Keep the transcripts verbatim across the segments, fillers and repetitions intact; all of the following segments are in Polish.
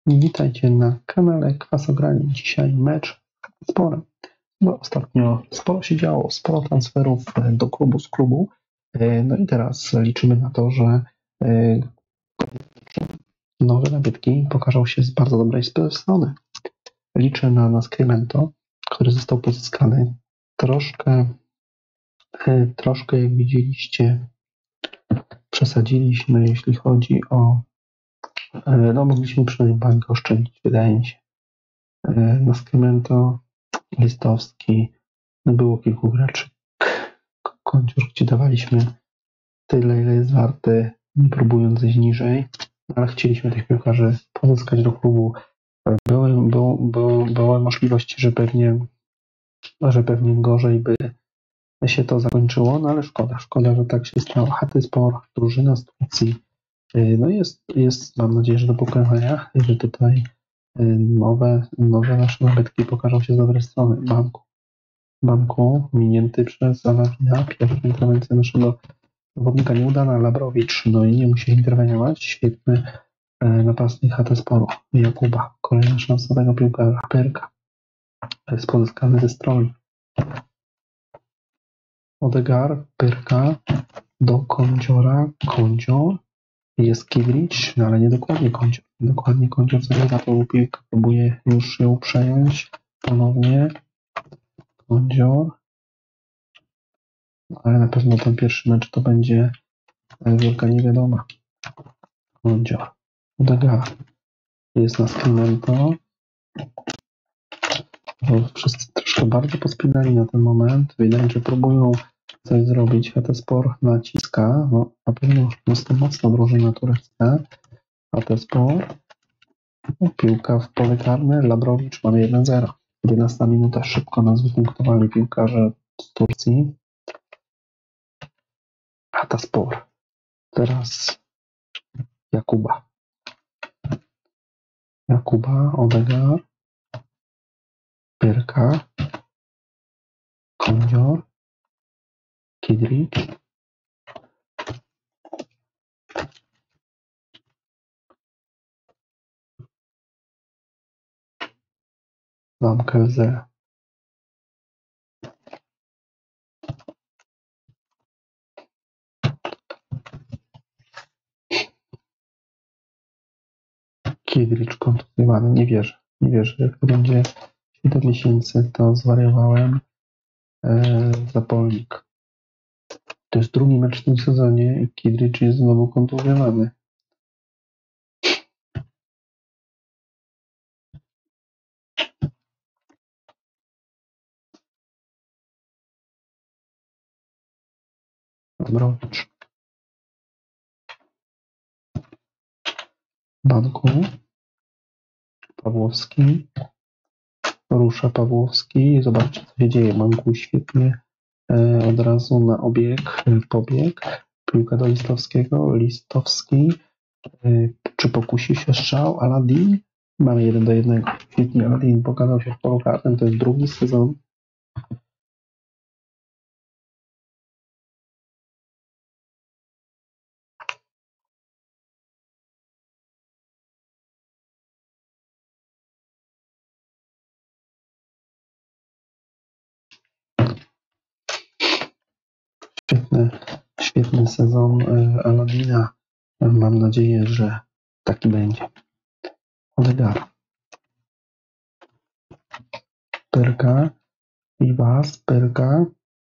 Witajcie na kanale Kwasograni. Dzisiaj mecz spory. No, ostatnio sporo się działo, sporo transferów do klubu z klubu. No i teraz liczymy na to, że nowe nabytki pokażą się z bardzo dobrej strony. Liczę na Nascimento, który został pozyskany troszkę, troszkę jak widzieliście, przesadziliśmy, jeśli chodzi o no mogliśmy przynajmniej bańkę oszczędzić, wydaje mi się. Nascimento, Listowski, no było kilku graczy. Kądzior, gdzie dawaliśmy tyle, ile jest warty, nie próbując zejść niżej, ale chcieliśmy tych piłkarzy pozyskać do klubu. Były, było, było, były możliwości, że pewnie, że pewnie gorzej by się to zakończyło, no ale szkoda, szkoda, że tak się stało. Hatayspor, drużyna z Turcji, no jest, jest, mam nadzieję, że do pokonania, że tutaj nowe, nowe nasze nabytki pokażą się z dobrej strony. Banku. Banku minięty przez Alavina. Pierwsza interwencja naszego zawodnika nieudana, Labrowicz, no i nie musi interweniować. Świetny napastnik Hataysporu, Jakuba. Kolejna szansa tego piłkarza, Perka. Jest pozyskany ze strony. Odegar, Perka do Kądziora, Kądzior. Jest Kidricz, no ale nie dokładnie Kądzior. Dokładnie Kądzior zabiera tą piłkę, próbuje już ją przejąć ponownie. Kądzior. Ale na pewno ten pierwszy mecz to będzie wielka niewiadoma. Kądzior. Odegar. Jest Nascimento. Wszyscy troszkę bardzo pospinali na ten moment. Widać, że próbują coś zrobić. Hatayspor naciska. No, na pewno jest to mocna drużyna turecka. Hatayspor. Piłka w pole karne. Labrowicz, mamy jeden zero. jedenasta minuta, szybko nas wypunktowali piłkarze z Turcji. Hatayspor. Teraz Jakuba. Jakuba, Odegar, Perka, Kądzior, Kidricz. Lamkelze. Kidricz kontuzjowany. Nie wierzę. Nie wierzę. Jak to będzie siedem miesięcy, to zwariowałem. Eee, Zapolnik. To jest drugi mecz w tym sezonie i Kidricz jest znowu kontuzjowany. Labrowicz. Banku. Pawłowski. Rusza Pawłowski. Zobaczcie, co się dzieje. Banku świetnie. E, od razu na obieg, pobieg. Piłka do Listowskiego. Listowski. E, czy pokusi się strzał? Aladin? Mamy jeden do jednego. Świetnie. Aladin pokazał się w polu karnym. To jest drugi sezon. Świetny, świetny sezon Aladina. Mam nadzieję, że taki będzie. Odegar. Perka. Iwas. Perka.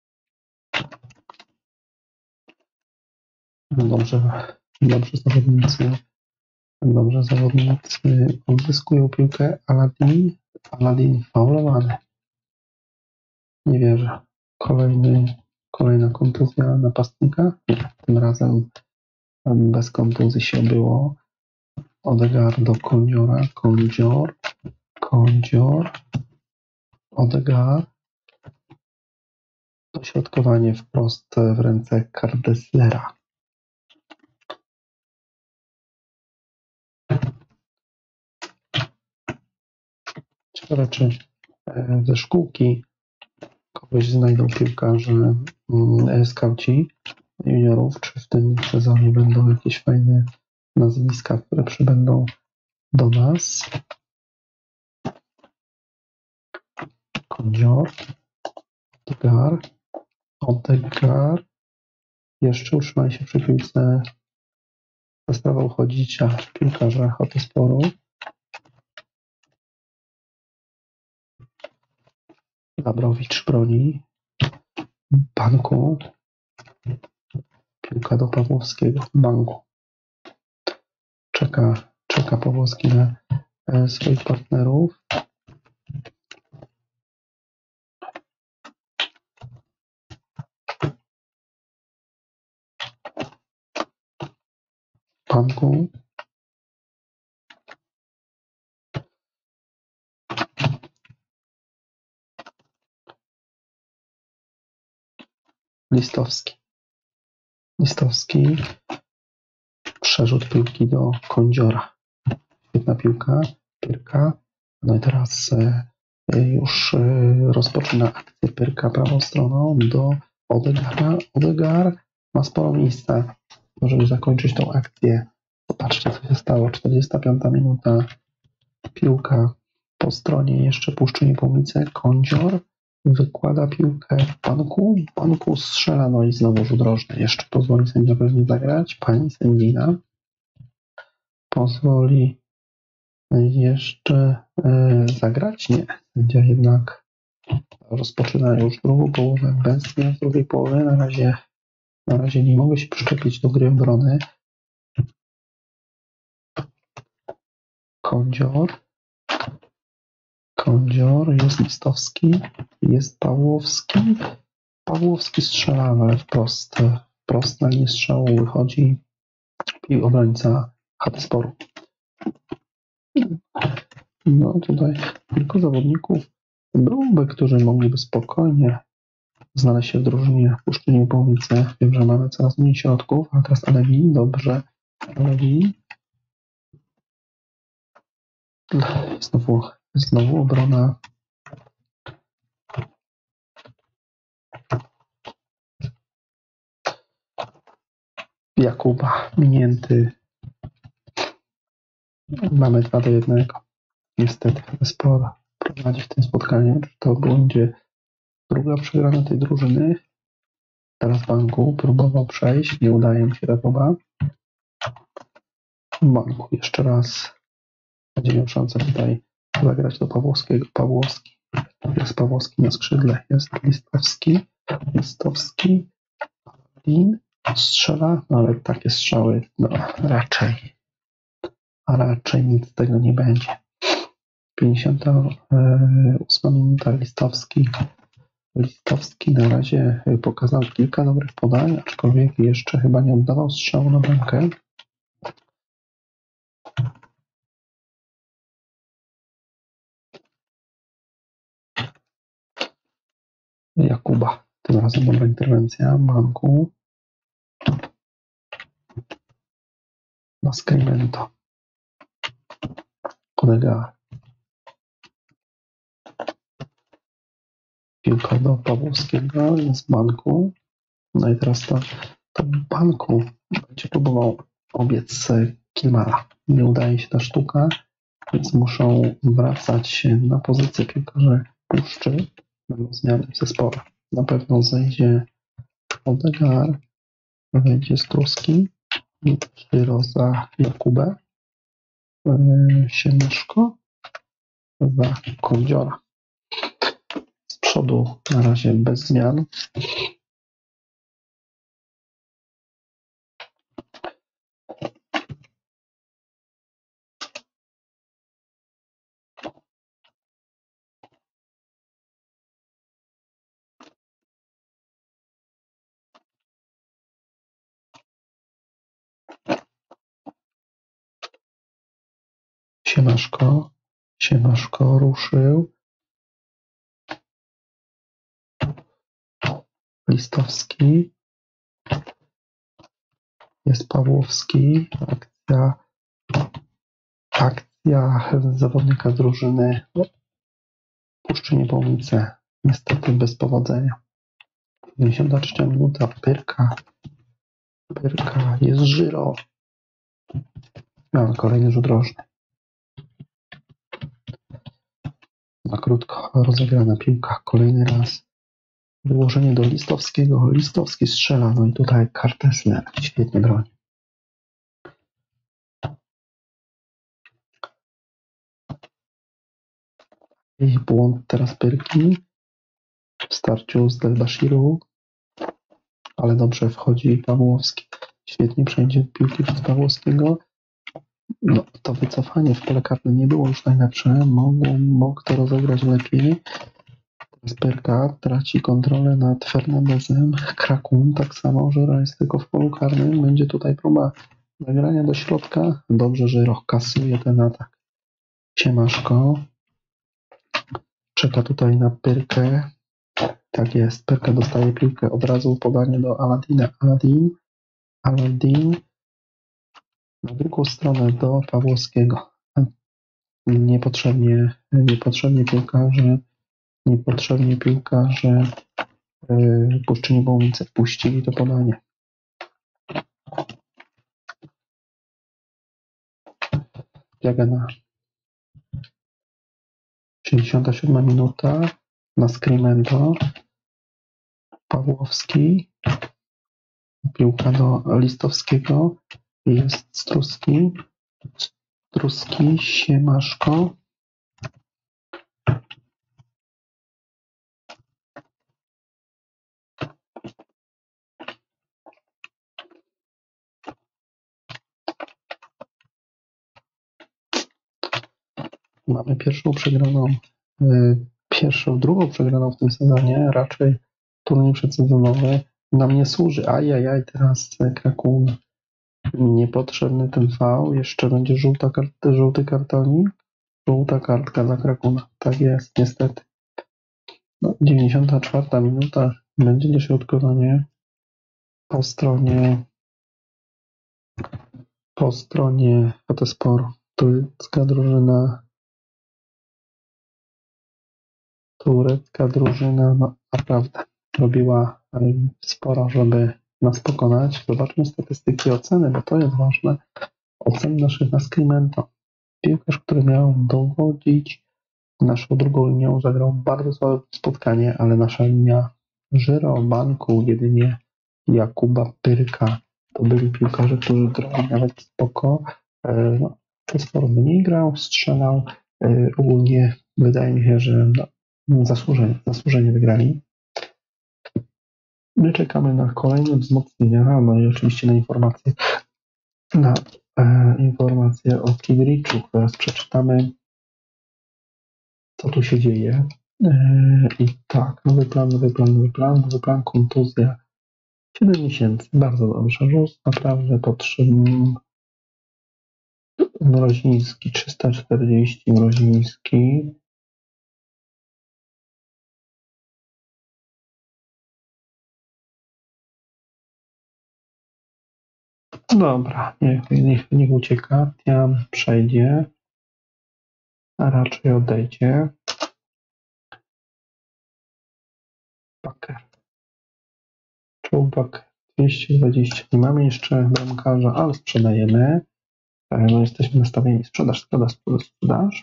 Dobrze, dobrze zawodnicy. Dobrze zawodnicy odzyskują piłkę. Aladin. Aladin faulowany. Nie wierzę. Kolejny, kolejna kontuzja napastnika. Nie, tym razem bez kontuzji się było. Odegar do Kądziora. Kądzior. Kądzior. Odegar. Dośrodkowanie wprost w ręce Kardeslera. Ciekawe, czy ze szkółki kogoś znajdą piłkarze skauci juniorów, czy w tym sezonie będą jakieś fajne nazwiska, które przybędą do nas. Kądzior, Odegar, Odegar. Jeszcze utrzymaj się przy piłce. Ta sprawa uchodzić, a piłkarza Hotesporu. Labrowicz broni. Banku. Piłka do Pawłowskiego. Banku. Czeka, czeka Pawłowski na e, swoich partnerów. Banku. Listowski. Listowski. Przerzut piłki do Kądziora. Świetna piłka. Pyrka. No i teraz e, już e, rozpoczyna akcję Pyrka prawą stroną do Odegara. Odegar ma sporo miejsca, żeby zakończyć tą akcję. Popatrzcie, co się stało. czterdziesta piąta minuta. Piłka po stronie jeszcze Puszczynie Połumice. Kądzior wykłada piłkę w Banku. Banku strzela, no i znowu rzut rożny. Jeszcze pozwoli sędzia pewnie zagrać. Pani sędzina pozwoli jeszcze e, zagrać? Nie. Sędzia jednak rozpoczyna już drugą połowę bez zmian w drugiej połowie. Na razie, na razie nie mogę się przyczepić do gry obrony. Kądzior. Kądzior, jest Listowski, jest Pawłowski. Pawłowski strzela, ale wprost, wprost na linię strzału wychodzi i obrońca Hotesporu. No tutaj kilku zawodników byłoby, którzy mogliby spokojnie znaleźć się w drużynie w Puszczynie Połumice. Wiem, że mamy coraz mniej środków, a teraz Alewi, dobrze. Alewi. Znowu, znowu obrona. Jakuba minięty. Mamy dwa do jednego. Niestety Spor prowadzi w tym spotkaniu. To będzie druga przegrana tej drużyny. Teraz Banku próbował przejść. Nie udaje mu się Jakuba. Banku jeszcze raz. Będzie miał szansę tutaj zagrać do Pawłowskiego. Pawłowski. Jest Pawłowski na skrzydle. Jest Listowski. Listowski. Lin. Strzela, no ale takie strzały, no raczej, a raczej nic z tego nie będzie. pięćdziesiąta ósma minuta. Listowski. Listowski na razie pokazał kilka dobrych podań, aczkolwiek jeszcze chyba nie oddawał strzału na bramkę. Jakuba. Tym razem dobra interwencja. Banku. Mascrimento. Odegar. Piłka do Pawłowskiego z Banku. No i teraz to, to Banku będzie próbował obiec Kilmara. Nie udaje się ta sztuka, więc muszą wracać na pozycję piłkarze Puszczy. Będą zmiany w zespole. Na pewno zejdzie Odegar, wejdzie Struski, Szyro za Jakubę, Siemieszko za Kądziora. Z przodu na razie bez zmian. Siemaszko, Siemaszko ruszył. Listowski. Jest Pawłowski. Akcja, akcja zawodnika drużyny Puszczynie Połumice. Niestety bez powodzenia. dziewięćdziesiąta trzecia minuta. Pyrka. Pyrka. Jest Żyro. Mamy kolejny rzut rożny. Na krótko rozegrana piłka. Kolejny raz. Wyłożenie do Listowskiego. Listowski strzela. No i tutaj Kartesler świetnie broni. I błąd teraz Pyrki w starciu z Delbashiru. Ale dobrze wchodzi Pawłowski. Świetnie przejdzie piłki przez Pawłowskiego. No, to wycofanie w pole karne nie było już najlepsze. Mógł, mógł to rozegrać lepiej. Teraz Pyrka traci kontrolę nad Fernandezem. Krakun tak samo, że jest tylko w polu karnym. Będzie tutaj próba zagrania do środka. Dobrze, że Roch kasuje ten atak. Siemaszko. Czeka tutaj na Pyrkę. Tak jest. Pyrka dostaje piłkę. Od razu podanie do Aladina. Aladin. Aladin. Na drugą stronę do Pawłowskiego. Niepotrzebnie, niepotrzebnie piłkarze, niepotrzebnie piłkarze yy, Puszczyni Wołomice puścili to podanie. Jagana. sześćdziesiąta siódma minuta. Na Skrimento. Pawłowski. Piłka do Listowskiego. Jest Struski. Struski, Siemaszko. Mamy pierwszą przegraną, yy, pierwszą, drugą przegraną w tym sezonie. Raczej turniej przedsezonowy nam nie służy. Ajajaj, teraz Krakun. Niepotrzebny ten V. Jeszcze będzie żółta kart, żółty kartonik. Żółta kartka dla Krakuna. Tak jest, niestety. No, dziewięćdziesiąta czwarta minuta. Będzie dośrodkowanie po stronie po stronie Fotosporu. Turecka drużyna turecka drużyna no, naprawdę robiła sporo, żeby nas pokonać. Zobaczmy statystyki oceny, bo to jest ważne. Oceny naszych na Skrimento. Piłkarz, który miał dowodzić naszą drugą linią, zagrał bardzo słabe spotkanie, ale nasza linia Żyro, Banku, jedynie Jakuba Pyrka to byli piłkarze, którzy grali nawet spoko. No, sporo mniej grał, strzelał. Ogólnie wydaje mi się, że no, zasłużenie, zasłużenie wygrali. My czekamy na kolejne wzmocnienia, no i oczywiście na informacje na e, informacje o Kidriczu. Teraz przeczytamy, co tu się dzieje. E, I tak, nowy plan, nowy plan, nowy plan, nowy plan, kontuzja. siedem miesięcy, bardzo dobrze. Rus naprawdę potrzebny. Mroziński, trzysta czterdzieści, Mroziński. Dobra, niech, niech, niech ucieka. Tiam przejdzie, a raczej odejdzie. Baker. Czubak dwieście dwadzieścia. Nie mamy jeszcze bramkarza, ale sprzedajemy. No jesteśmy nastawieni. Sprzedaż, sprzedaż, sprzedaż, sprzedaż.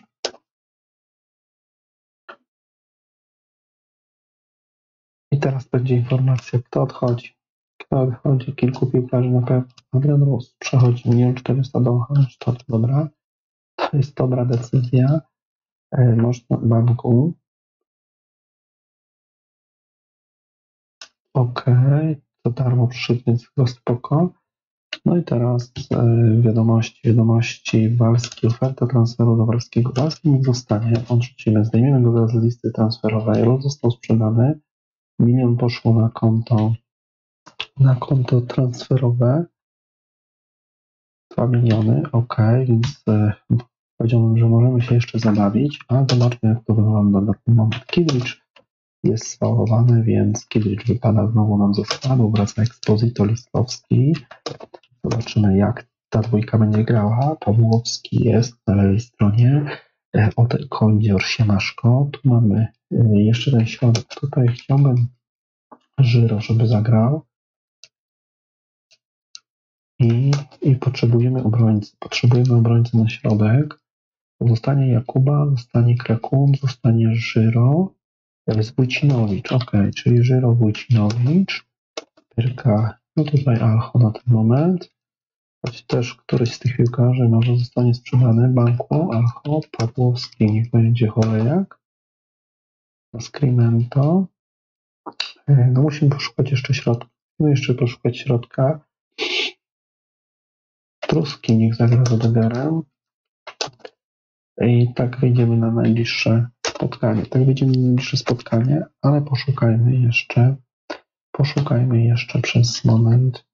I teraz będzie informacja, kto odchodzi. Kto odchodzi? Kilku piłkarzy na pewno. Adrian Rus przechodzi milion czterysta do Hansztot. Dobra. To jest dobra decyzja. E, można banku. Okej. Okay. To darmo przyszedł, więc chyba spoko. No i teraz e, wiadomości, wiadomości. Walski, oferta transferu do Walskiego. Walski niech zostanie, odrzucimy, zdejmiemy go teraz z listy transferowej. Rus został sprzedany. Milion poszło na konto na konto transferowe. dwa miliony, ok, więc e, powiedziałbym, że możemy się jeszcze zabawić, a zobaczmy, jak to wygląda na ten moment. Kidricz jest sfałowany, więc Kidricz wypada znowu nam ze składu, wraca Exposito, Listowski. Zobaczymy, jak ta dwójka będzie grała. Pawłowski jest na lewej stronie. E, Otel Kondzior, Siemaszko. Tu mamy e, jeszcze ten środek. Tutaj chciałbym Żyro, żeby zagrał. I, I potrzebujemy obrońcy. Potrzebujemy obrońcy na środek. Zostanie Jakuba, zostanie Krekum, zostanie Żyro, jest Wójcinowicz, ok, czyli Żyro, Wójcinowicz, Pyrka, no tutaj Alcho na ten moment, choć też któryś z tych piłkarzy może zostanie sprzedany, Banku, Alcho, Pawłowski, niech będzie Chorejak, Skrimento, no musimy poszukać jeszcze środka, musimy jeszcze poszukać środka, Truski niech zagra z Odegarem i tak wyjdziemy na najbliższe spotkanie, tak wyjdziemy na najbliższe spotkanie, ale poszukajmy jeszcze, poszukajmy jeszcze przez moment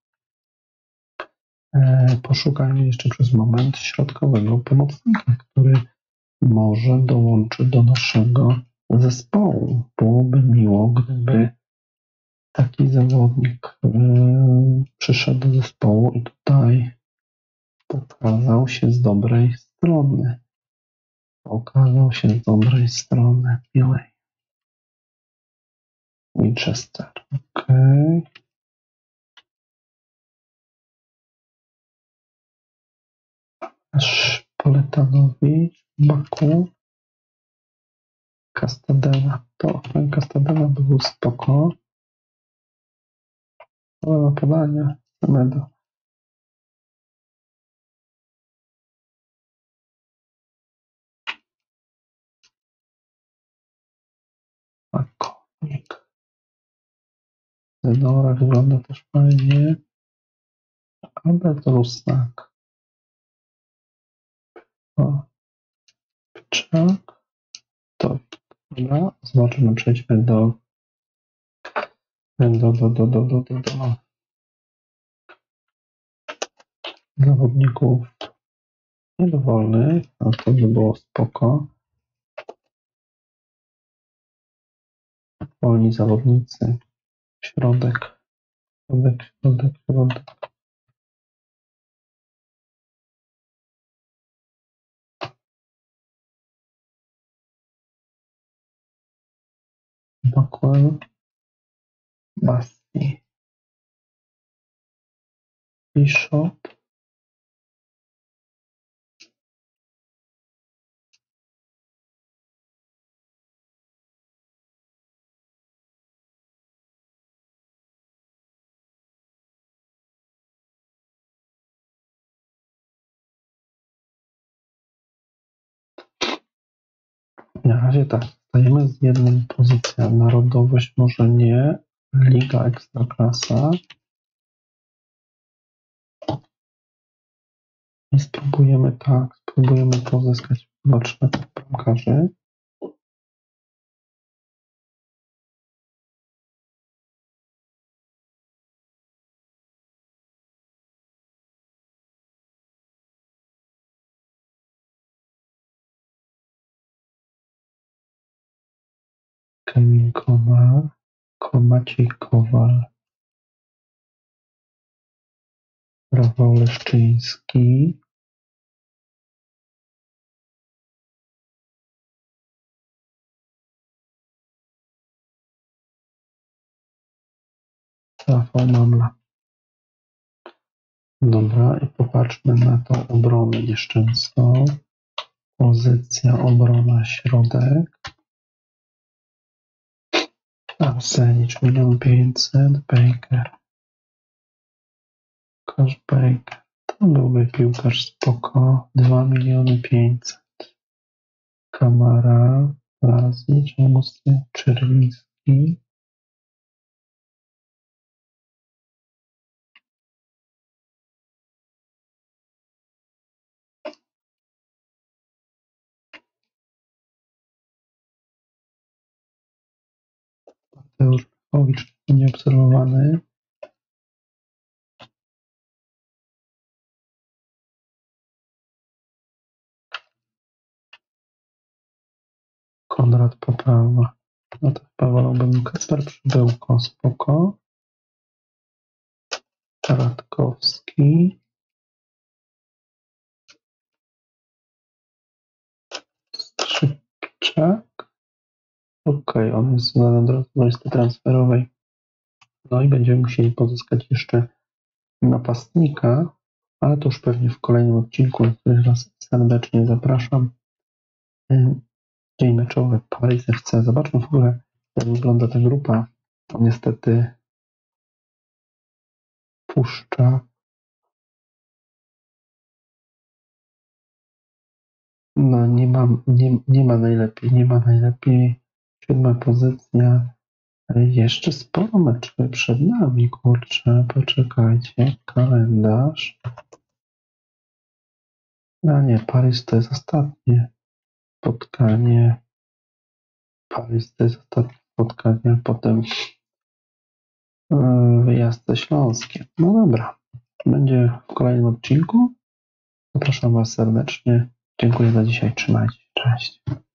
Poszukajmy jeszcze przez moment środkowego pomocnika, który może dołączy do naszego zespołu. Byłoby miło, gdyby taki zawodnik yy, przyszedł do zespołu i tutaj pokazał się z dobrej strony. Pokazał się z dobrej strony. Miłej. Winchester. Okej. Okay. Poletanowicz, Baku, Castadena. To ten Castadena był spoko. O, podanie. Medo. Makonik. Zenora wygląda też fajnie. Albert Rusnak. O. Pczak. To. Dobra. Zobaczymy, przejdźmy do do, do, do, do, do, do, do zawodników niedowolnych. No to by było spoko. Wolni zawodnicy. Środek. Środek, środek, środek. Bakłan. Basti. Bishop. Na razie tak, stajemy z jedną pozycją. Narodowość może nie, Liga Ekstraklasa. I spróbujemy tak, spróbujemy pozyskać zobaczmy bramkarzy. Kamil Kowal, Maciej Kowal, Rafał Leszczyński, Rafał Mamla. Dobra, i popatrzmy na tą obronę nieszczęsną. Pozycja obrona środek. Arsenicz milion pięćset, Baker. Piłkarz Baker. To byłby piłkarz spoko. dwa miliony pięćset. Kamara, Lazic, Musy, Czerwiński. Mateusz Pawłowicz nieobserwowany. Konrad Poprawa. No to chyba wolałbym Kacper Przybyłko, spoko. Radkowski. Skrzypczak. Okej, okay, on jest na drodze do listy transferowej. No i będziemy musieli pozyskać jeszcze napastnika, ale to już pewnie w kolejnym odcinku, na który Was serdecznie zapraszam. Dzień meczowy Paris F C. Zobaczmy w ogóle, jak wygląda ta grupa. Niestety puszcza. No nie ma, nie, nie ma najlepiej, nie ma najlepiej. Siódma pozycja. Jeszcze sporo meczów przed nami, kurczę. Poczekajcie. Kalendarz. A nie, Paris to jest ostatnie spotkanie. Paris to jest ostatnie spotkanie, a potem wyjazd ze Śląskiem. No dobra. Będzie w kolejnym odcinku. Zapraszam Was serdecznie. Dziękuję za dzisiaj. Trzymajcie się. Cześć.